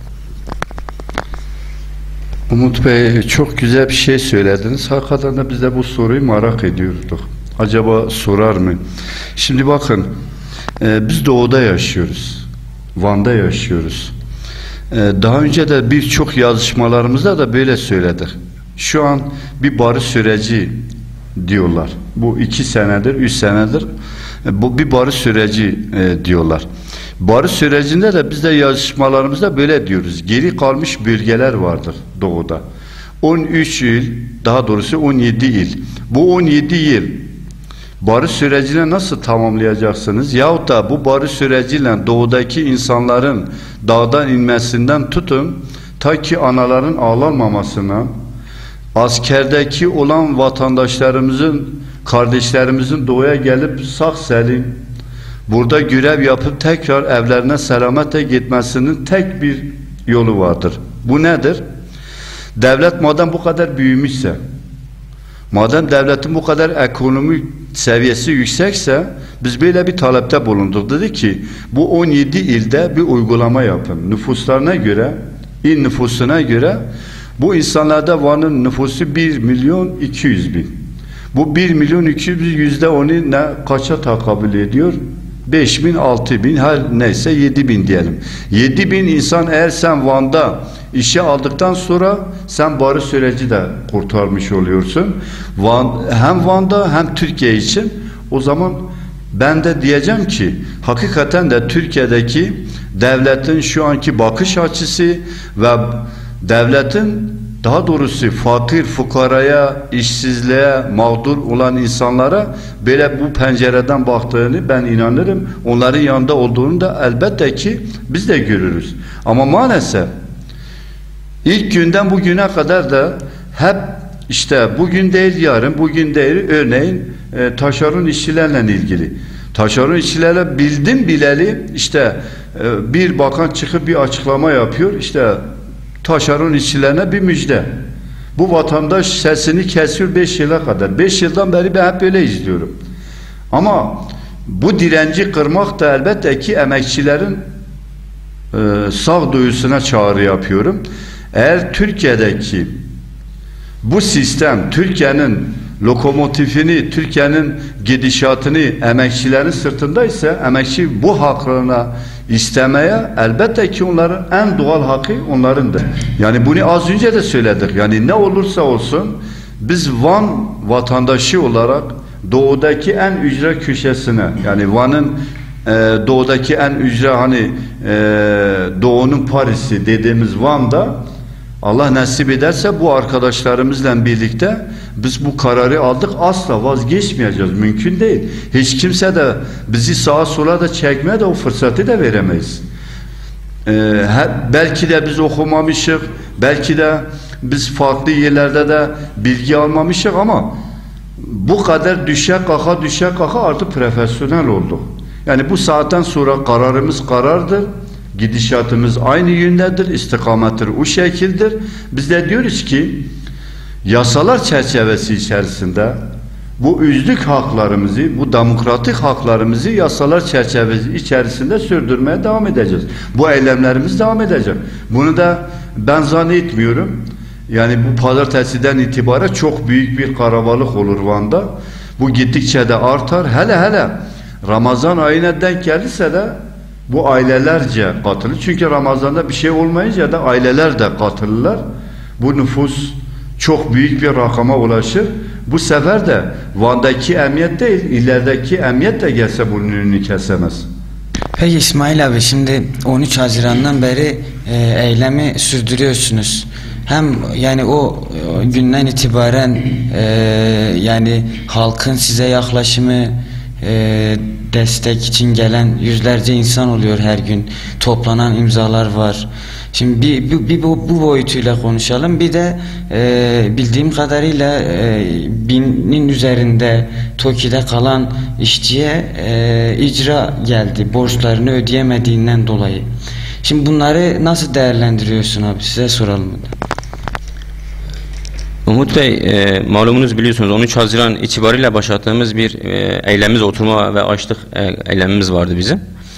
[SPEAKER 2] Umut Bey çok güzel bir şey söylediniz. Hakikaten de biz de bu soruyu merak ediyorduk. Acaba sorar mı? Şimdi bakın, biz doğuda yaşıyoruz. Van'da yaşıyoruz. Daha önce de birçok yazışmalarımızda da böyle söyledik. Şu an bir barış süreci diyorlar. Bu 2 senedir, 3 senedir bu bir barış süreci diyorlar. Barış sürecinde de biz de yazışmalarımızda böyle diyoruz. Geri kalmış bölgeler vardır doğuda. 13 il, daha doğrusu 17 il. Bu 17 il barış sürecine nasıl tamamlayacaksınız? Yahut da bu barış süreciyle doğudaki insanların dağdan inmesinden tutun, ta ki anaların ağlanmamasına, askerdeki olan vatandaşlarımızın, kardeşlerimizin doğuya gelip sağ selim burada görev yapıp tekrar evlerine selametle gitmesinin tek bir yolu vardır. Bu nedir? Devlet madem bu kadar büyümüşse, madem devletin bu kadar ekonomi seviyesi yüksekse, biz böyle bir talepte bulunduk. Dedi ki bu 17 ilde bir uygulama yapın. Nüfuslarına göre, il nüfusuna göre bu insanlarda Van'ın nüfusu 1.200.000. Bu 1.200.000 %10'u ne kaça takabül ediyor? 5.000, 6.000, her neyse 7.000 diyelim. 7.000 insan eğer sen Van'da işe aldıktan sonra sen barış süreci de kurtarmış oluyorsun. Hem Van'da hem Türkiye için. O zaman ben de diyeceğim ki hakikaten de Türkiye'deki devletin şu anki bakış açısı ve devletin daha doğrusu fakir fukaraya, işsizliğe mağdur olan insanlara böyle bu pencereden baktığını ben inanırım. Onların yanında olduğunu da elbette ki biz de görürüz. Ama maalesef ilk günden bugüne kadar da hep işte bugün değil yarın, bugün değil örneğin taşeron işçilerle ilgili. Taşeron işçilerle bildim bileli işte bir bakan çıkıp bir açıklama yapıyor. İşte taşeron işçilerine bir müjde. Bu vatandaş sesini kesiyor 5 yıla kadar. 5 yıldan beri ben hep böyle izliyorum. Ama bu direnci kırmak da elbette ki emekçilerin sağduyusuna çağrı yapıyorum. Eğer Türkiye'deki bu sistem Türkiye'nin lokomotifini, Türkiye'nin gidişatını emekçilerin sırtındaysa emekçi bu haklarına istemeye elbette ki onların en doğal hakkı onlarındır. Yani bunu az önce de söyledik. Yani ne olursa olsun biz Van vatandaşı olarak doğudaki en ücra köşesine, yani Van'ın doğudaki en ücra hani doğunun Paris'i dediğimiz Van'da Allah nasip ederse bu arkadaşlarımızla birlikte biz bu kararı aldık, asla vazgeçmeyeceğiz. Mümkün değil. Hiç kimse de bizi sağa sola da çekmeye de o fırsatı da veremeyiz. Belki de biz okumamışız, belki de biz farklı yerlerde de bilgi almamışız ama bu kadar düşe kaka artık profesyonel olduk. Yani bu saatten sonra kararımız karardır. Gidişatımız aynı yöndedir, istikamettir, o şekildir. Biz de diyoruz ki yasalar çerçevesi içerisinde bu özlük haklarımızı, bu demokratik haklarımızı yasalar çerçevesi içerisinde sürdürmeye devam edeceğiz. Bu eylemlerimiz devam edecek. Bunu da ben zannetmiyorum. Yani bu pazartesiden itibaren çok büyük bir karabalık olur Van'da. Bu gittikçe de artar. Hele Ramazan ayına denk gelirse de bu ailelerce katılır. Çünkü Ramazan'da bir şey olmayınca da aileler de katılırlar. Bu nüfus çok büyük bir rakama ulaşır. Bu sefer de Van'daki emniyet değil, ilerideki emniyet de gelse bunun önünü kesemez.
[SPEAKER 1] Peki İsmail abi, şimdi 13 Haziran'dan beri eylemi sürdürüyorsunuz. Hem yani o günden itibaren yani halkın size yaklaşımı, destek için gelen yüzlerce insan oluyor her gün. Toplanan imzalar var. Şimdi bu boyutuyla konuşalım. Bir de bildiğim kadarıyla 1000'in üzerinde TOKİ'de kalan işçiye icra geldi. Borçlarını ödeyemediğinden dolayı. Şimdi bunları nasıl değerlendiriyorsun abi? Size soralım.
[SPEAKER 3] Umut Bey, malumunuz biliyorsunuz 13 Haziran itibariyle başlattığımız bir eylemimiz, oturma ve açlık eylemimiz vardı bizim.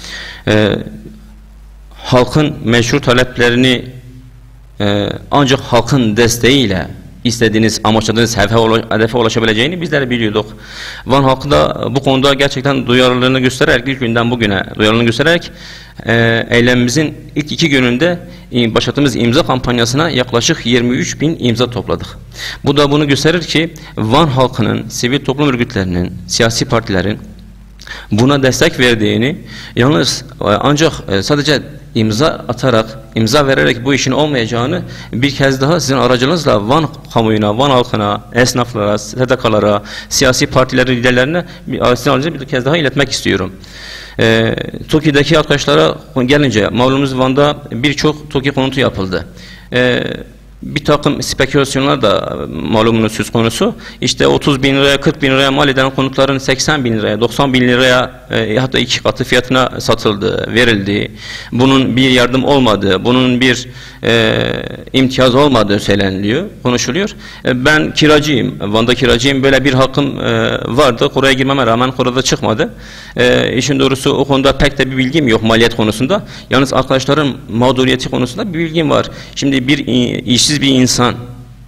[SPEAKER 3] Halkın meşru taleplerini ancak halkın desteğiyle istediğiniz, amaçladığınız hedefe ulaşabileceğini bizler biliyorduk. Van halkı da bu konuda gerçekten duyarlılığını göstererek, ilk günden bugüne duyarlılığını göstererek eylemimizin ilk 2 gününde başlattığımız imza kampanyasına yaklaşık 23.000 imza topladık. Bu da bunu gösterir ki Van halkının, sivil toplum örgütlerinin, siyasi partilerin buna destek verdiğini, yalnız ancak sadece imza atarak, imza vererek bu işin olmayacağını bir kez daha sizin aracınızla Van kamuoyuna, Van halkına, esnaflara, STK'lara, siyasi partilerin liderlerine bir kez daha iletmek istiyorum. TOKİ'deki arkadaşlara gelince, malumunuz Van'da birçok TOKİ konutu yapıldı. Bir takım spekülasyonlar da malumunuz söz konusu. İşte 30.000 liraya, 40.000 liraya mal eden konutların 80.000 liraya, 90.000 liraya hatta 2 katı fiyatına satıldı, verildi. Bunun bir yardım olmadığı, bunun bir imtiyaz olmadığı söyleniliyor, konuşuluyor. Ben kiracıyım, Van'da kiracıyım. Böyle bir hakkım vardı. Oraya girmeme rağmen orada çıkmadı. İşin doğrusu o konuda pek de bir bilgim yok maliyet konusunda. Yalnız arkadaşların mağduriyeti konusunda bir bilgim var. Şimdi bir işsiz bir insan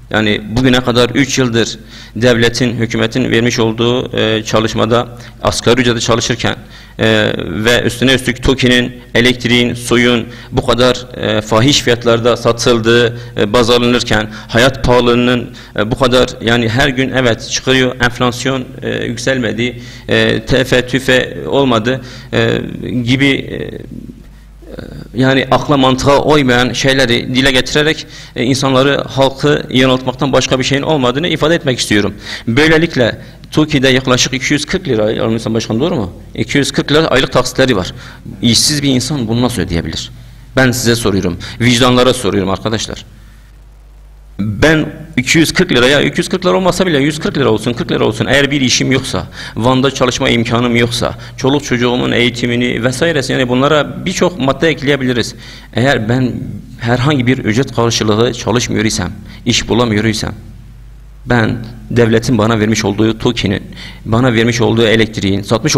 [SPEAKER 3] Yani bugüne kadar 3 yıldır devletin, hükümetin vermiş olduğu çalışmada asgari ücrete çalışırken ve üstüne üstlük TOKİ'nin, elektriğin, suyun bu kadar fahiş fiyatlarda satıldığı baz alınırken, hayat pahalılığının bu kadar, yani her gün evet çıkıyor, enflasyon yükselmedi, tefe tüfe olmadı gibi yani akla mantığa uymayan şeyleri dile getirerek insanları, halkı yanıltmaktan başka bir şeyin olmadığını ifade etmek istiyorum. Böylelikle TOKİ'de yaklaşık 240 lira, yanılmıyorsam başkanım, doğru mu? 240 lira aylık taksitleri var. İşsiz bir insan bunu nasıl ödeyebilir? Ben size soruyorum, vicdanlara soruyorum arkadaşlar. Ben 240 lira olmasa bile 140 lira olsun, 40 lira olsun, eğer bir işim yoksa, Van'da çalışma imkanım yoksa, çoluk çocuğumun eğitimini vesairesi, yani bunlara birçok madde ekleyebiliriz. Eğer ben herhangi bir ücret karşılığı çalışmıyor isem, iş bulamıyor isem, ben devletin bana vermiş olduğu TOKİ'nin, bana vermiş olduğu elektriğin, satmış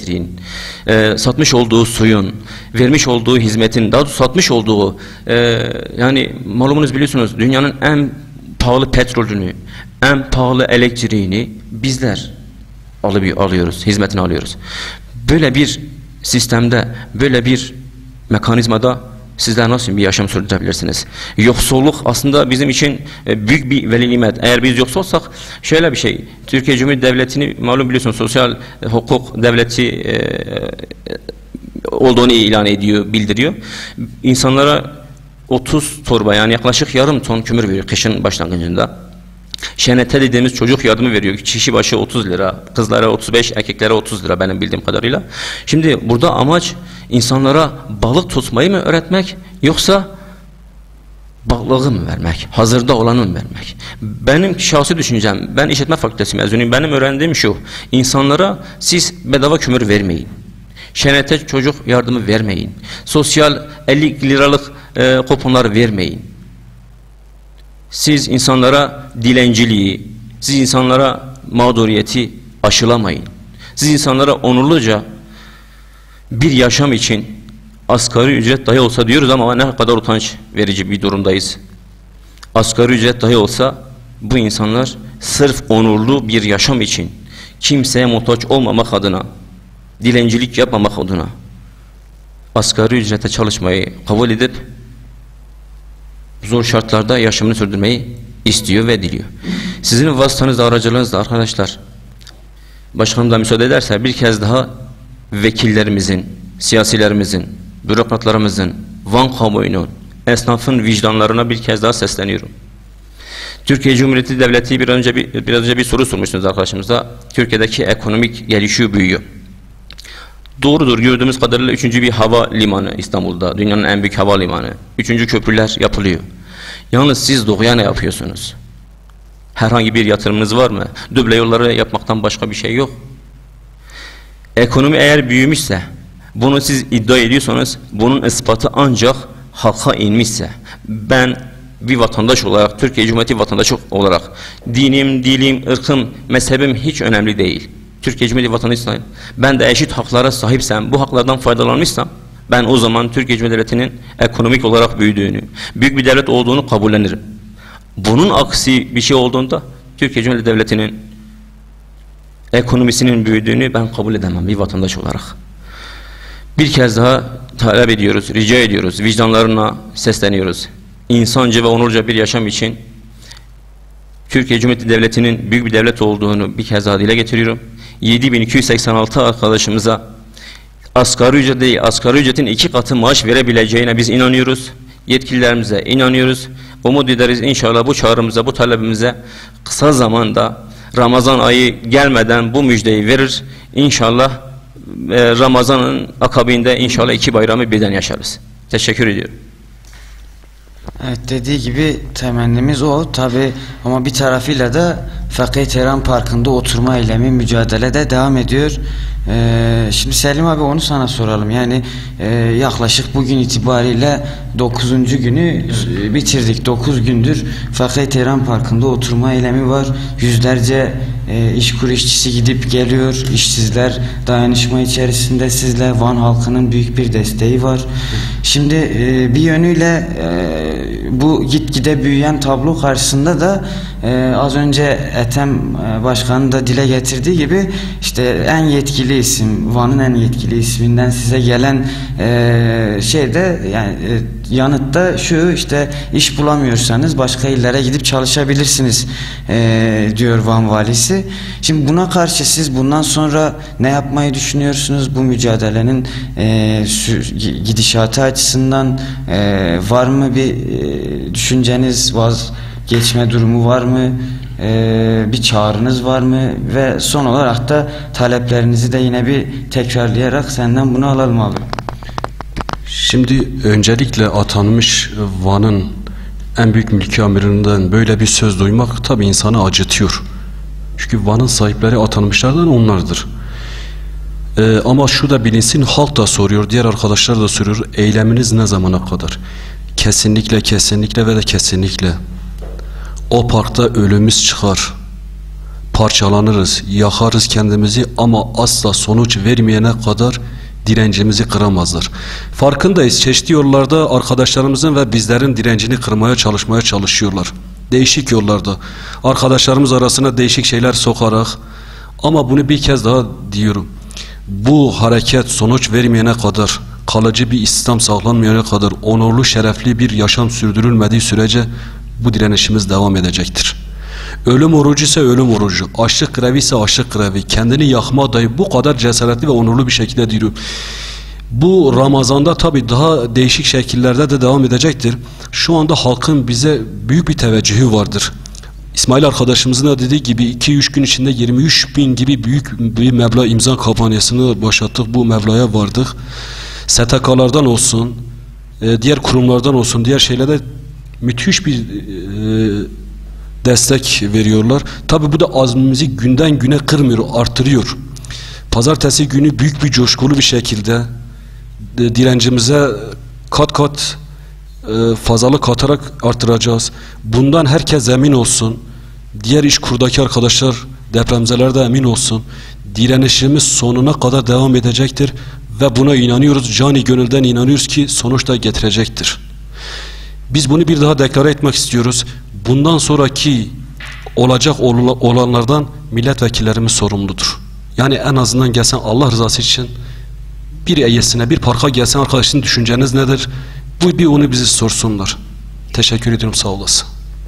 [SPEAKER 3] olduğu suyun, vermiş olduğu hizmetin, daha doğrusu satmış olduğu, yani malumunuz biliyorsunuz, dünyanın en pahalı petrolünü, en pahalı elektriğini bizler alıyoruz, hizmetini alıyoruz. Böyle bir sistemde, böyle bir mekanizmada sizler nasıl bir yaşam sürdürebilirsiniz? Yoksulluk aslında bizim için büyük bir veli nimet. Eğer biz yoksulsak şöyle bir şey, Türkiye Cumhuriyeti Devleti'ni malum biliyorsunuz, sosyal hukuk devleti olduğunu ilan ediyor, bildiriyor. İnsanlara 30 torba, yani yaklaşık yarım ton kömür veriyor kışın başlangıcında. ŞNT dediğimiz çocuk yardımı veriyor. Kişi başı 30 lira, kızlara 35, erkeklere 30 lira benim bildiğim kadarıyla. Şimdi burada amaç insanlara balık tutmayı mı öğretmek, yoksa balığı mı vermek, hazırda olanı mı vermek? Benim şahsi düşüncem, ben işletme fakültesi mezunuyum, benim öğrendiğim şu: insanlara siz bedava kömür vermeyin, ŞNT çocuk yardımı vermeyin, sosyal 50 liralık kuponlar vermeyin. Siz insanlara dilenciliği, siz insanlara mağduriyeti aşılamayın. Siz insanlara onurluca bir yaşam için asgari ücret dahi olsa diyoruz ama ne kadar utanç verici bir durumdayız. Asgari ücret dahi olsa bu insanlar sırf onurlu bir yaşam için, kimseye muhtaç olmamak adına, dilencilik yapmamak adına asgari ücrete çalışmayı kabul edip zor şartlarda yaşamını sürdürmeyi istiyor ve diliyor. Sizin vasıtanızla, aracılığınızla arkadaşlar, başkanım da müsaade ederse bir kez daha vekillerimizin, siyasilerimizin, bürokratlarımızın, Van kamuoyunun, esnafın vicdanlarına bir kez daha sesleniyorum. Türkiye Cumhuriyeti Devleti biraz önce bir soru sormuştunuz arkadaşımıza. Türkiye'deki ekonomik gelişiyor, büyüyor. Doğrudur, gördüğümüz kadarıyla 3. bir hava limanı İstanbul'da, dünyanın en büyük hava limanı. 3. köprüler yapılıyor. Yalnız siz doğuya ne yapıyorsunuz? Herhangi bir yatırımınız var mı? Duble yolları yapmaktan başka bir şey yok. Ekonomi eğer büyümüşse, bunu siz iddia ediyorsanız, bunun ispatı ancak halka inmişse. Ben bir vatandaş olarak, Türkiye Cumhuriyeti vatandaşı olarak, dinim, dilim, ırkım, mezhebim hiç önemli değil. Türkiye Cumhuriyeti vatandaşıyım. Ben de eşit haklara sahipsem, bu haklardan faydalanmışsam, ben o zaman Türkiye Cumhuriyeti Devleti'nin ekonomik olarak büyüdüğünü, büyük bir devlet olduğunu kabullenirim. Bunun aksi bir şey olduğunda Türkiye Cumhuriyeti Devleti'nin ekonomisinin büyüdüğünü ben kabul edemem bir vatandaş olarak. Bir kez daha talep ediyoruz, rica ediyoruz, vicdanlarına sesleniyoruz. İnsanca ve onurca bir yaşam için Türkiye Cumhuriyeti Devleti'nin büyük bir devlet olduğunu bir kez daha dile getiriyorum. 7286 arkadaşımıza asgari ücret değil, asgari ücretin 2 katı maaş verebileceğine biz inanıyoruz. Yetkililerimize inanıyoruz. Umut ederiz inşallah bu çağrımıza, bu talebimize kısa zamanda, Ramazan ayı gelmeden bu müjdeyi verir. İnşallah Ramazan'ın akabinde inşallah 2 bayramı birden yaşarız. Teşekkür ediyorum.
[SPEAKER 1] Evet, dediği gibi temennimiz o tabi, ama bir tarafıyla da Fakih Teran Parkı'nda oturma eylemi, mücadelede devam ediyor. Şimdi Selim abi onu sana soralım. Yani yaklaşık bugün itibariyle 9. günü bitirdik. 9 gündür Fakir Tehran Parkı'nda oturma eylemi var. Yüzlerce İşkur işçisi gidip geliyor. İşsizler dayanışma içerisinde, sizle Van halkının büyük bir desteği var. Şimdi bir yönüyle bu gitgide büyüyen tablo karşısında da az önce Ethem Başkan'ın da dile getirdiği gibi işte en yetkili isim, Van'ın en yetkili isminden size gelen şeyde yani yanıtta şu, işte iş bulamıyorsanız başka illere gidip çalışabilirsiniz diyor Van valisi. Şimdi buna karşı siz bundan sonra ne yapmayı düşünüyorsunuz? Bu mücadelenin gidişatı açısından var mı bir düşünceniz, vazgeçme durumu var mı? Bir çağrınız var mı? Ve son olarak da taleplerinizi de yine bir tekrarlayarak senden bunu alalım abi.
[SPEAKER 4] Şimdi öncelikle atanmış Van'ın en büyük mülki amirinden böyle bir söz duymak tabi insanı acıtıyor. Çünkü Van'ın sahipleri atanmışlardan onlardır. Ama şu da bilinsin, halk da soruyor, diğer arkadaşlar da soruyor, eyleminiz ne zamana kadar? Kesinlikle, kesinlikle ve de kesinlikle o parkta ölümümüz çıkar, parçalanırız, yakarız kendimizi ama asla sonuç vermeyene kadar direncimizi kıramazlar. Farkındayız, çeşitli yollarda arkadaşlarımızın ve bizlerin direncini kırmaya çalışıyorlar. Değişik yollarda, arkadaşlarımız arasına değişik şeyler sokarak, ama bunu bir kez daha diyorum, bu hareket sonuç vermeyene kadar, kalıcı bir İslam sağlanmayana kadar, onurlu, şerefli bir yaşam sürdürülmediği sürece bu direnişimiz devam edecektir. Ölüm orucu ise ölüm orucu, açlık grevi ise açlık grevi, kendini yakma dahi bu kadar cesaretli ve onurlu bir şekilde diyor. Bu Ramazan'da tabi daha değişik şekillerde de devam edecektir. Şu anda halkın bize büyük bir teveccühü vardır. İsmail arkadaşımızın da dediği gibi 2-3 gün içinde 23.000 gibi büyük bir meblağ imza kampanyasını başlattık. Bu meblağa vardık. STK'lardan olsun, diğer kurumlardan olsun, diğer şeylerde müthiş bir destek veriyorlar. Tabi bu da azmimizi günden güne kırmıyor, artırıyor. Pazartesi günü büyük bir coşkulu bir şekilde direncimize kat kat fazlalık katarak artıracağız. Bundan herkes emin olsun. Diğer İşkur'daki arkadaşlar, depremzeler de emin olsun. Direnişimiz sonuna kadar devam edecektir ve buna inanıyoruz. Cani gönülden inanıyoruz ki sonuç da getirecektir. Biz bunu bir daha deklare etmek istiyoruz. Bundan sonraki olacak olanlardan milletvekillerimiz sorumludur. Yani en azından gelsen Allah rızası için bir eyyesine, bir parka gelsen, arkadaşın düşünceniz nedir? Bir onu bizi sorsunlar. Teşekkür ediyorum, sağ olasın.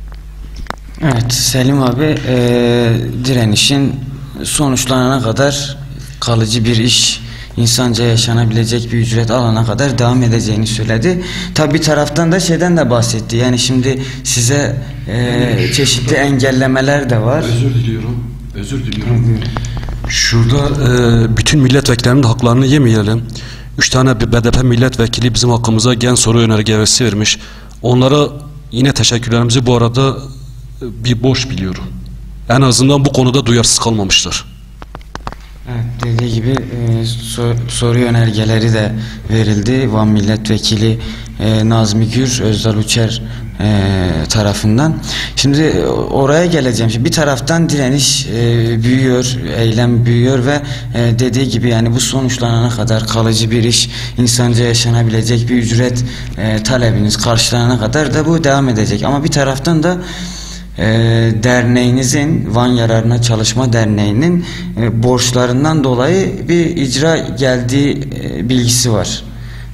[SPEAKER 1] Evet Selim abi, direnişin sonuçlanana kadar kalıcı bir iş, insanca yaşanabilecek bir ücret alana kadar devam edeceğini söyledi. Tabi bir taraftan da şeyden de bahsetti. Yani şimdi size çeşitli engellemeler de var.
[SPEAKER 4] Özür diliyorum. Şurada bütün milletvekillerinin haklarını yemeyelim. 3 tane BDP milletvekili bizim hakkımıza gen soru önergesi vermiş. Onlara yine teşekkürlerimizi bu arada bir borç biliyorum. En azından bu konuda duyarsız kalmamışlar.
[SPEAKER 1] Evet, dediği gibi soru önergeleri de verildi. Van Milletvekili Nazmi Gür, Özdal Uçer tarafından. Şimdi oraya geleceğim. Şimdi bir taraftan direniş büyüyor, eylem büyüyor ve dediği gibi yani bu sonuçlanana kadar kalıcı bir iş, insanca yaşanabilecek bir ücret talebiniz karşılanana kadar da bu devam edecek. Ama bir taraftan da derneğinizin, Van Yararına Çalışma Derneği'nin borçlarından dolayı bir icra geldiği bilgisi var.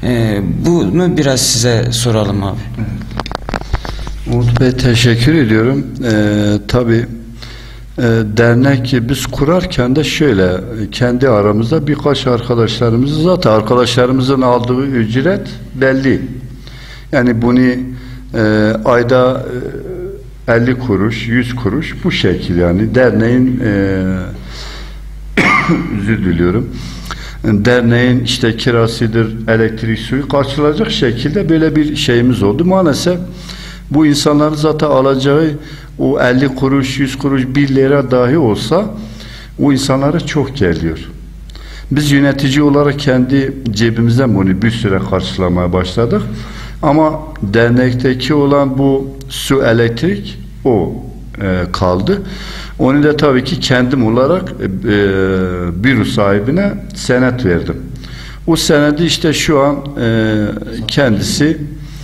[SPEAKER 1] Bunu biraz size soralım abi.
[SPEAKER 2] Umut Bey, teşekkür ediyorum. Tabii dernek biz kurarken de şöyle kendi aramızda birkaç arkadaşlarımız, zaten arkadaşlarımızın aldığı ücret belli. Yani bunu ayda 50 kuruş, 100 kuruş bu şekil, yani derneğin özür diliyorum. Derneğin işte kirasıdır, elektrik, suyu karşılayacak şekilde böyle bir şeyimiz oldu. Maalesef bu insanların zaten alacağı o 50 kuruş, 100 kuruş, 1 lira dahi olsa o insanlara çok geliyor. Biz yönetici olarak kendi cebimizden bunu bir süre karşılamaya başladık. Ama dernekteki olan bu su elektrik o kaldı. Onu da tabii ki kendim olarak büro sahibine senet verdim. O senedi işte şu an kendisi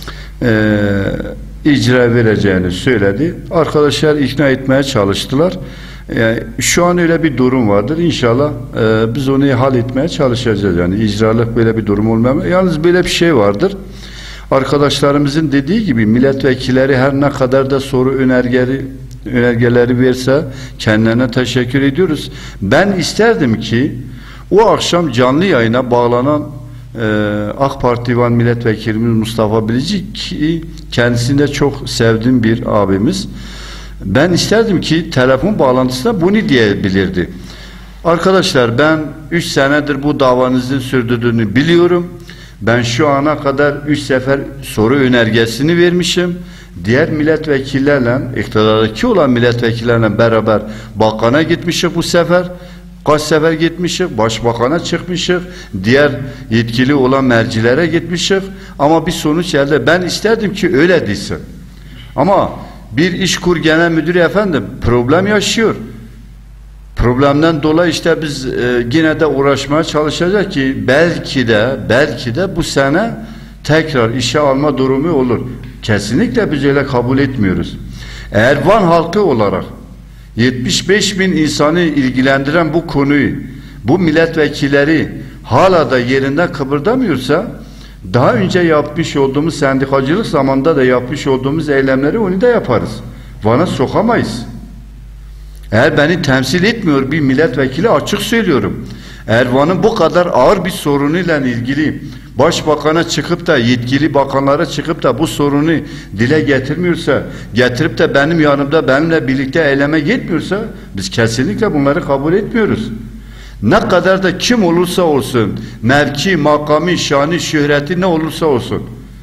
[SPEAKER 2] icra vereceğini söyledi. Arkadaşlar ikna etmeye çalıştılar. Şu an öyle bir durum vardır. İnşallah biz onu halletmeye çalışacağız. Yani icralık böyle bir durum olmamalı. Yalnız böyle bir şey vardır. Arkadaşlarımızın dediği gibi milletvekilleri her ne kadar da soru önergeleri verse kendilerine teşekkür ediyoruz. Ben isterdim ki o akşam canlı yayına bağlanan AK Parti Divan Milletvekilimiz Mustafa Bilici, ki kendisinde çok sevdiğim bir abimiz. Ben isterdim ki telefon bağlantısında bunu diyebilirdi. Arkadaşlar, ben 3 senedir bu davanızın sürdürdüğünü biliyorum. Ben şu ana kadar 3 sefer soru önergesini vermişim. Diğer milletvekillerle, iktidardaki olan milletvekillerle beraber bakana gitmişik bu sefer. Kaç sefer gitmişik, başbakana çıkmışık, diğer yetkili olan mercilere gitmişik. Ama bir sonuç elde. Ben isterdim ki öyle değilsin. Ama bir İşkur Genel Müdürü efendim problem yaşıyor. Problemden dolayı işte biz yine de uğraşmaya çalışacak ki belki de bu sene tekrar işe alma durumu olur. Kesinlikle biz öyle kabul etmiyoruz. Eğer Van halkı olarak 75 bin insanı ilgilendiren bu konuyu, bu milletvekilleri hala da yerinden kıpırdamıyorsa, daha önce yapmış olduğumuz sendikacılık zamanında da yapmış olduğumuz eylemleri onu da yaparız. Van'a sokamayız. Eğer beni temsil etmiyor bir milletvekili, açık söylüyorum. Eğer Van'ın bu kadar ağır bir sorunuyla ilgili başbakana çıkıp da, yetkili bakanlara çıkıp da bu sorunu dile getirmiyorsa, getirip de benim yanımda benimle birlikte eyleme gitmiyorsa, biz kesinlikle bunları kabul etmiyoruz. Ne kadar da kim olursa olsun, mevki, makamı, şanı, şöhreti ne olursa olsun.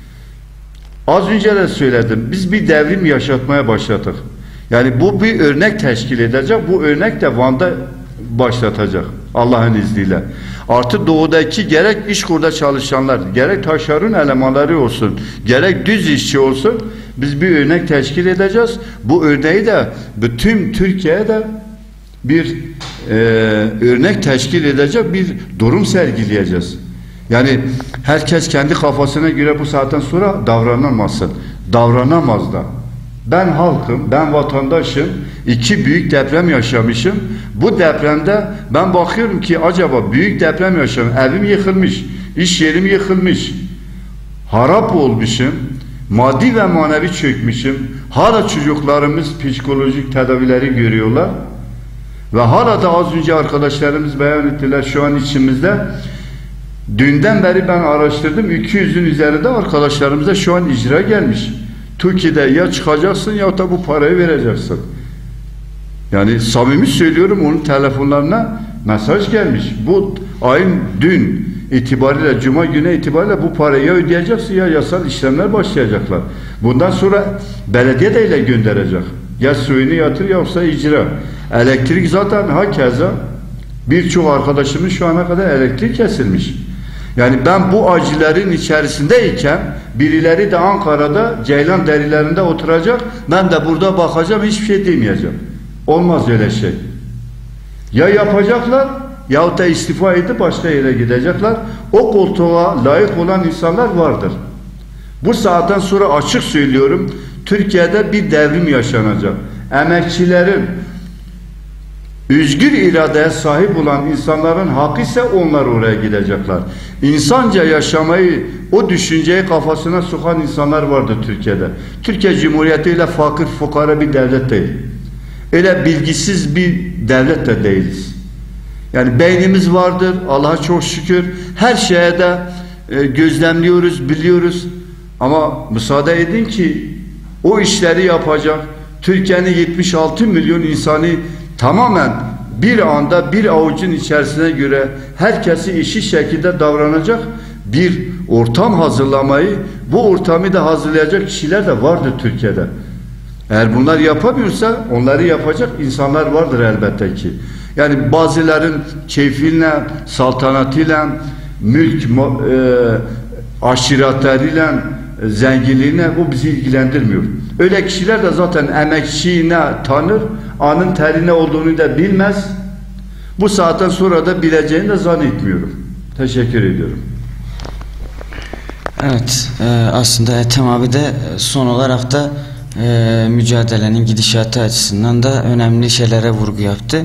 [SPEAKER 2] Az önce de söyledim, biz bir devrim yaşatmaya başladık. Yani bu bir örnek teşkil edecek, bu örnek de Van'da başlatacak Allah'ın izniyle. Artı doğudaki gerek İşkur'da çalışanlar, gerek taşeron elemanları olsun, gerek düz işçi olsun, biz bir örnek teşkil edeceğiz. Bu örneği de bütün Türkiye'de bir örnek teşkil edecek bir durum sergileyeceğiz. Yani herkes kendi kafasına göre bu saatten sonra davranamazsın. Davranamaz da. Ben halkım, ben vatandaşım, 2 büyük deprem yaşamışım. Bu depremde ben bakıyorum ki acaba büyük deprem yaşamışım, evim yıkılmış, iş yerim yıkılmış, harap olmuşum, maddi ve manevi çökmüşüm. Hala çocuklarımız psikolojik tedavileri görüyorlar. Ve hala da az önce arkadaşlarımız beyan ettiler şu an içimizde. Dünden beri ben araştırdım, 200'ün üzerinde arkadaşlarımıza şu an icra gelmiş. Türkiye'de ya çıkacaksın ya da bu parayı vereceksin. Yani samimi söylüyorum, onun telefonlarına mesaj gelmiş. Bu ayın dün itibariyle, cuma günü itibariyle bu parayı ya ödeyeceksin ya yasal işlemler başlayacaklar. Bundan sonra belediye de ile gönderecek. Ya suyunu yatır yoksa icra. Elektrik zaten hakeza birçok arkadaşımın şu ana kadar elektrik kesilmiş. Yani ben bu acıların içerisindeyken birileri de Ankara'da Ceylan derilerinde oturacak, ben de burada bakacağım, hiçbir şey demeyeceğim. Olmaz öyle şey. Ya yapacaklar yahut da istifa edip başka yere gidecekler. O koltuğa layık olan insanlar vardır. Bu saatten sonra açık söylüyorum, Türkiye'de bir devrim yaşanacak. Emekçilerin, özgür iradeye sahip olan insanların hakkı ise onlar oraya gidecekler. İnsanca yaşamayı, o düşünceyi kafasına sokan insanlar vardır Türkiye'de. Türkiye Cumhuriyeti ile fakir fukara bir devlet değil. Öyle bilgisiz bir devlet de değiliz. Yani beynimiz vardır, Allah'a çok şükür. Her şeye de gözlemliyoruz, biliyoruz. Ama müsaade edin ki o işleri yapacak Türkiye'nin 76 milyon insanı tamamen bir anda bir avucun içerisine göre herkesi eşit şekilde davranacak bir ortam hazırlamayı, bu ortamı da hazırlayacak kişiler de vardır Türkiye'de. Eğer bunlar yapamıyorsa onları yapacak insanlar vardır elbette ki. Yani bazıların keyfiyle, saltanatıyla, mülk aşiretleriyle, zenginliğine bu bizi ilgilendirmiyor. Öyle kişiler de zaten emekçiyi ne tanır, anın teri ne olduğunu da bilmez. Bu saatten sonra da bileceğini de zannetmiyorum. Teşekkür ediyorum.
[SPEAKER 1] Evet, aslında Ethem abi de son olarak da mücadelenin gidişatı açısından da önemli şeylere vurgu yaptı.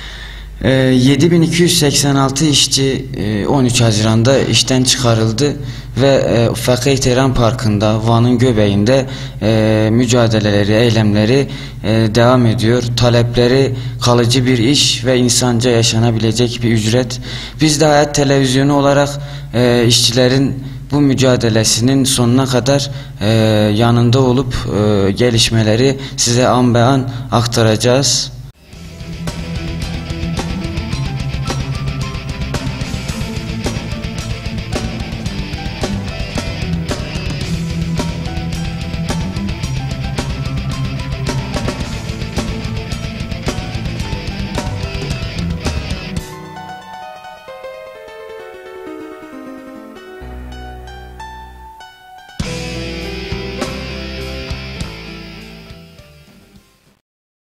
[SPEAKER 1] 7286 işçi 13 Haziran'da işten çıkarıldı ve Fakih Tehran Parkı'nda, Van'ın göbeğinde mücadeleleri, eylemleri devam ediyor. Talepleri kalıcı bir iş ve insanca yaşanabilecek bir ücret. Biz de Hayat Televizyonu olarak işçilerin bu mücadelesinin sonuna kadar yanında olup gelişmeleri size an be an aktaracağız.